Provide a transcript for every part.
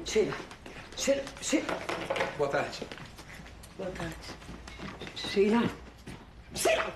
Sheila. Sheila. Boa tarde. Boa tarde. Sheila. Sheila!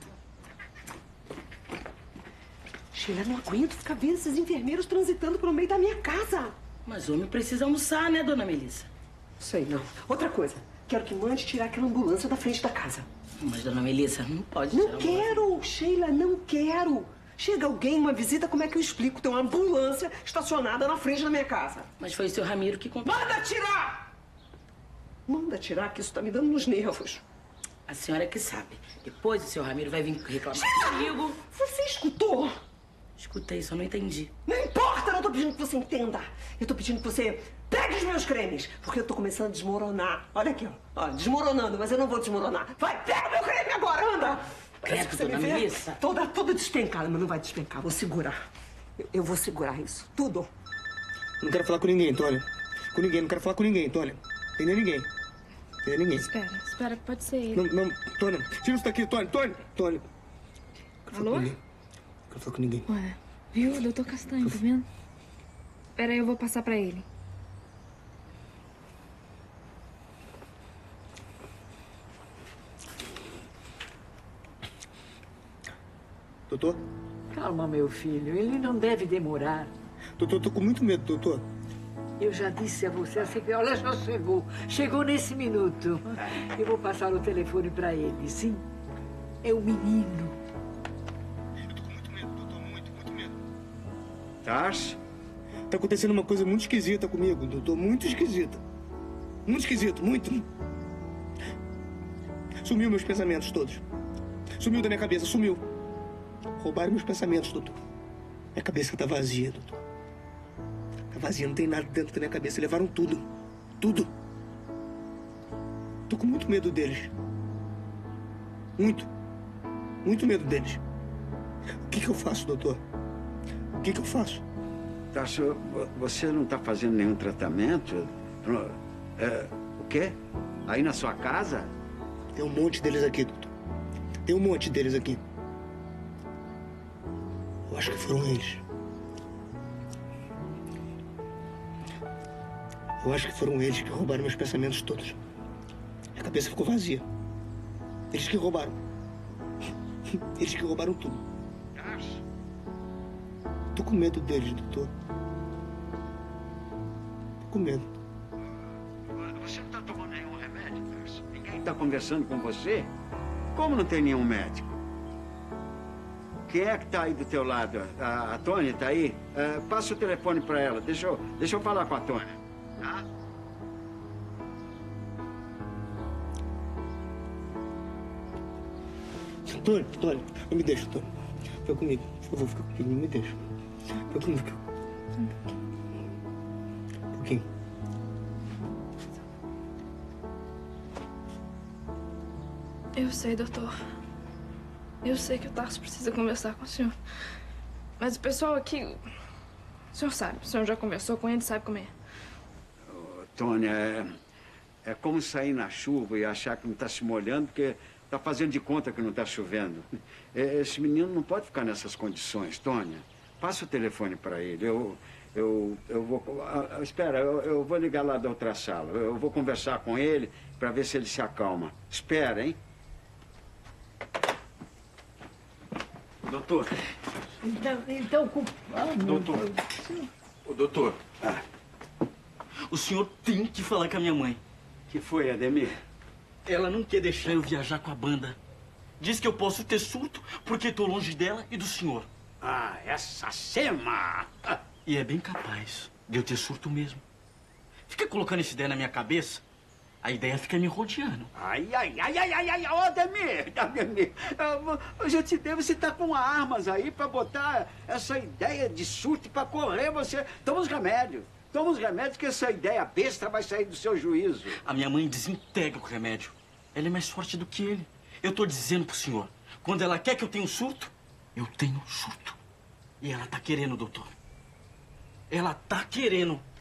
Sheila, não aguento ficar vendo esses enfermeiros transitando pelo meio da minha casa. Mas homem precisa almoçar, né, dona Melissa? Sei não. Outra coisa. Quero que mande tirar aquela ambulância da frente da casa. Mas, dona Melissa, não pode Não quero, Sheila, não quero. Chega alguém, uma visita, como é que eu explico? Tem uma ambulância estacionada na frente da minha casa. Mas foi o seu Ramiro que comprou. Manda tirar! Manda tirar, que isso tá me dando nos nervos. A senhora que sabe. Depois o seu Ramiro vai vir reclamar comigo. Você escutou? Escutei, só não entendi. Não importa, não tô pedindo que você entenda. Eu tô pedindo que você pegue os meus cremes, porque eu tô começando a desmoronar. Olha aqui, ó, desmoronando, mas eu não vou desmoronar. Vai, pega o meu creme agora, anda! Credo, Você dona me vê Melissa. toda despencada, mas não vai despencar, vou segurar. Eu vou segurar isso, tudo. Não quero falar com ninguém, Antônio. Com ninguém, não quero falar com ninguém, Antônio. Entendeu ninguém? Entendeu ninguém? Espera, pode ser ele. Não, Antônio. Tira isso daqui, Antônio. Antônio. Alô? Não quero falar com ninguém. Ué, viu? Doutor Castanho, tá vendo? Pera aí, eu vou passar pra ele. Doutor? Calma, meu filho. Ele não deve demorar. Doutor, tô com muito medo, doutor. Eu já disse a você, a Ela já chegou. Chegou nesse minuto. Eu vou passar o telefone pra ele, sim? É o menino. Eu tô com muito medo, doutor. Muito medo. Tars? Tá acontecendo uma coisa muito esquisita comigo, doutor. Muito esquisita. Muito esquisito, muito. Sumiu meus pensamentos todos. Sumiu da minha cabeça, sumiu. Roubaram meus pensamentos, doutor. Minha cabeça tá vazia, doutor. Tá vazia, não tem nada dentro da minha cabeça. Levaram tudo. Tudo. Tô com muito medo deles. Muito medo deles. O que eu faço, doutor? O que eu faço? Tasso, você não está fazendo nenhum tratamento? O quê? Aí na sua casa? Tem um monte deles aqui, doutor. Tem um monte deles aqui. Eu acho que foram eles. Eu acho que foram eles que roubaram meus pensamentos todos. Minha cabeça ficou vazia. Eles que roubaram. Eles que roubaram tudo. Tô com medo deles, doutor. Tô com medo. Você não está tomando nenhum remédio, Tarso? Ninguém está conversando com você? Como não tem nenhum médico? Quem é que está aí do teu lado? A Tônia está aí? Passa o telefone para ela. Deixa eu falar com a Tônia. Tá? Antônio, não me deixa, Antônio. Fica comigo, por favor, fica comigo, não me deixa. Fica comigo. Um pouquinho. Eu sei, doutor. Eu sei que o Tarso precisa conversar com o senhor. Mas o pessoal aqui... O senhor sabe, o senhor já conversou com ele, sabe como é. Tônia, é como sair na chuva e achar que não está se molhando porque está fazendo de conta que não está chovendo. Esse menino não pode ficar nessas condições, Tônia. Passa o telefone para ele. Eu vou... Espera, eu vou ligar lá da outra sala. Eu vou conversar com ele para ver se ele se acalma. Espera, hein? Doutor. Então, Doutor. Ô, doutor. O senhor tem que falar com a minha mãe. Que foi, Ademir? Ela não quer deixar eu viajar com a banda. Diz que eu posso ter surto porque tô longe dela e do senhor. Ah, essa Sema! E é bem capaz de eu ter surto mesmo. Fica colocando essa ideia na minha cabeça, a ideia fica me rodeando. Ai, ô, Ademir! Eu já te dei, você tá com armas aí pra botar essa ideia de surto pra correr, você... Toma os remédios que essa ideia besta vai sair do seu juízo. A minha mãe desintegra o remédio. Ela é mais forte do que ele. Eu tô dizendo pro senhor, quando ela quer que eu tenha um surto, eu tenho surto. E ela tá querendo, doutor. Ela tá querendo.